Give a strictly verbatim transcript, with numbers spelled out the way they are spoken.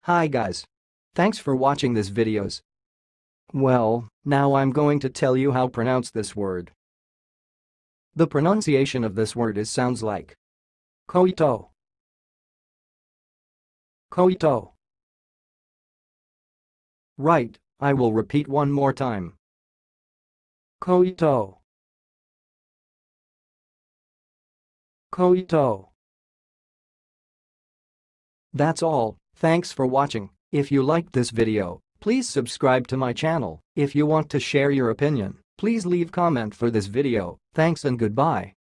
Hi guys. Thanks for watching this videos. Well, now I'm going to tell you how to pronounce this word. The pronunciation of this word is sounds like coeytaux, coeytaux. Right, I will repeat one more time. Coeytaux, coeytaux. That's all, thanks for watching. If you liked this video, please subscribe to my channel. If you want to share your opinion, please leave comment for this video. Thanks and goodbye.